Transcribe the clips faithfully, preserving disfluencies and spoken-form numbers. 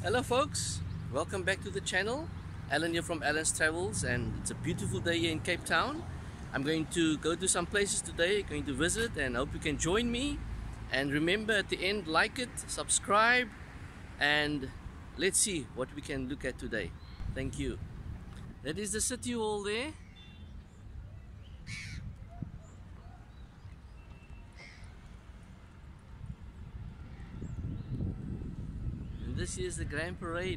Hello folks, welcome back to the channel. Alan here from Alan's Travels, and it's a beautiful day here in Cape Town. I'm going to go to some places today, going to visit, and hope you can join me. And remember, at the end, like it, subscribe, and let's see what we can look at today. Thank you. That is the city hall there. And this is the Grand Parade.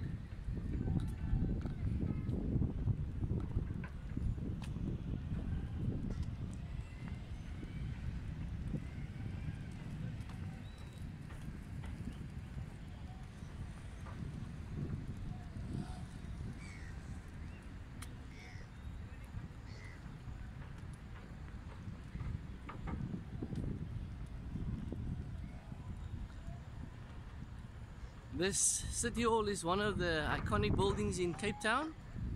This city hall is one of the iconic buildings in Cape Town.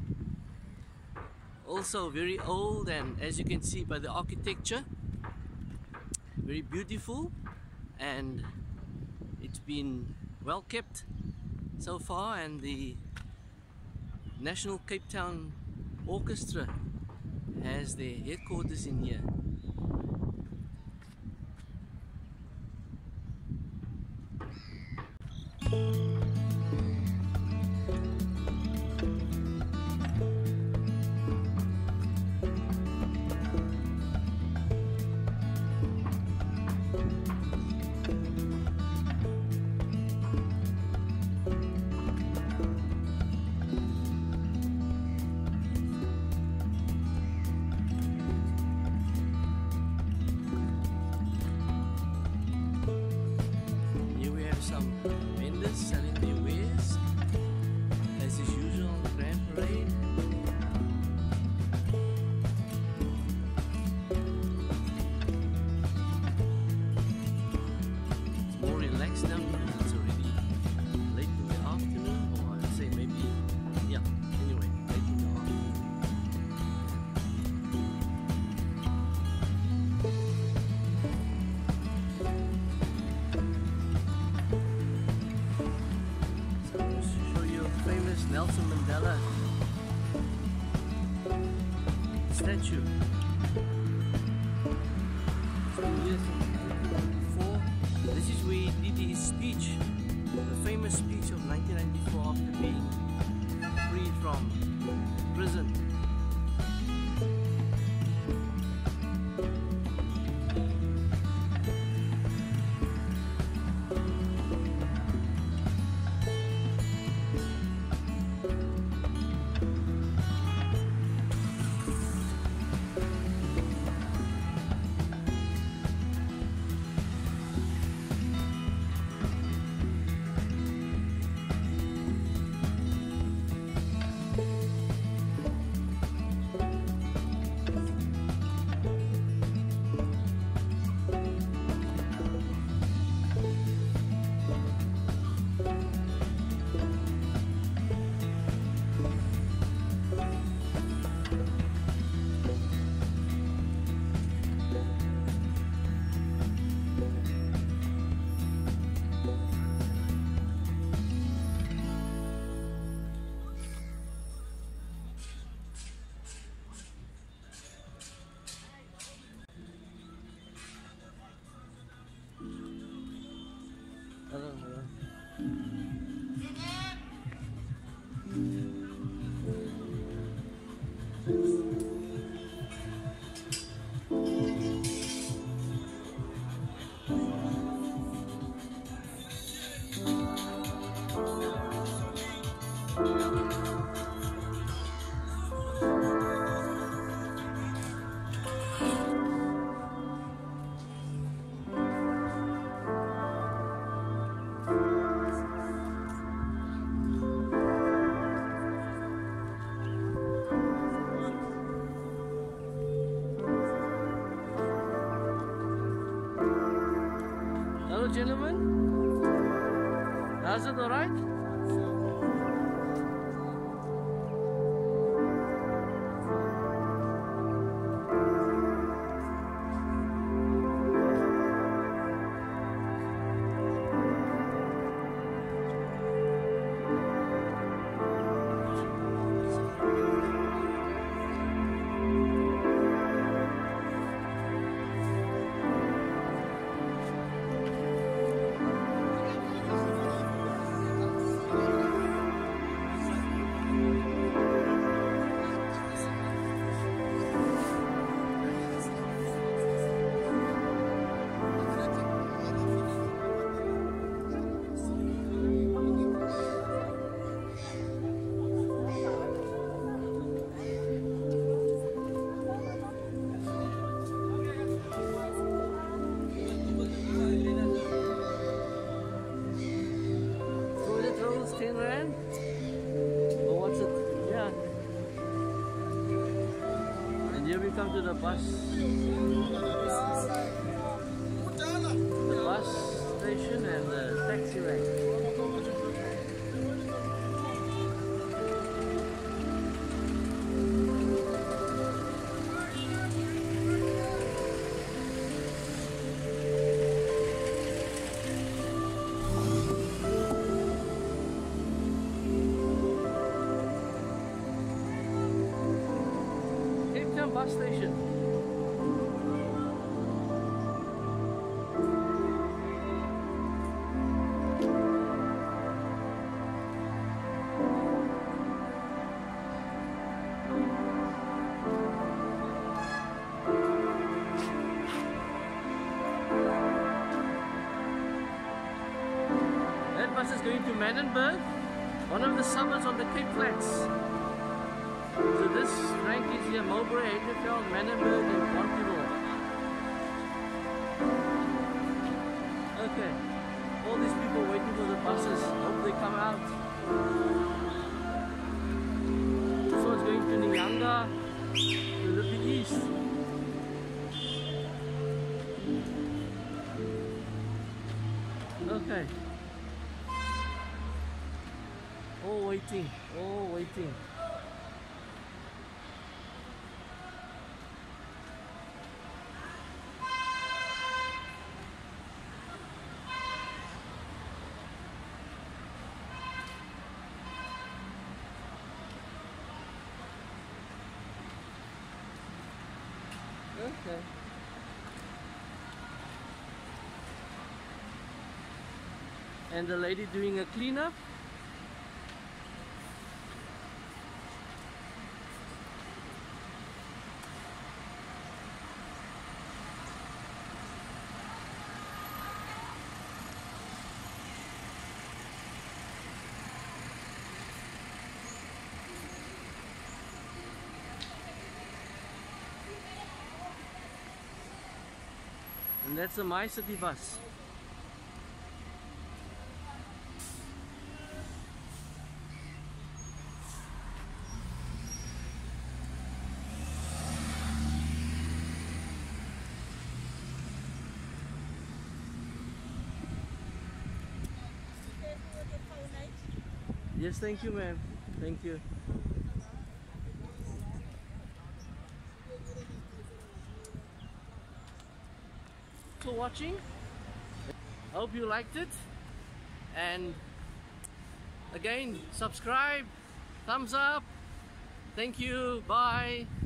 Also very old, and as you can see by the architecture, very beautiful, and it's been well kept so far. And the National Cape Town Orchestra has their headquarters in here. Some vendors selling their wares, as is usual on the Grand Parade. It's more relaxed now because it's already late in the afternoon, or I'd say maybe, yeah, anyway, late in the afternoon. Nelson Mandela statue. It's been here since nineteen ninety-four. This is where he did his speech, the famous speech of nineteen ninety-four after being freed from prison. Hello, hello. Hello gentlemen, how's it alright? rand? Or what's it? Yeah. And here we come to the bus. The bus station and the taxi rank. Bus station. That bus is going to Manenberg, one of the suburbs of the Cape Flats. So this rank is here, Mowbray, Hedgeveld, Manenberg and Bonteheuwel. Okay, all these people waiting for the buses, hope they come out. This one's going to Nyanga, to the east. Okay. All waiting, all waiting. Okay. And the lady doing a cleanup. And that's a My City bus. Yes, thank you, ma'am. Thank you. For watching. Hope you liked it, and again, subscribe, thumbs up. Thank you. Bye.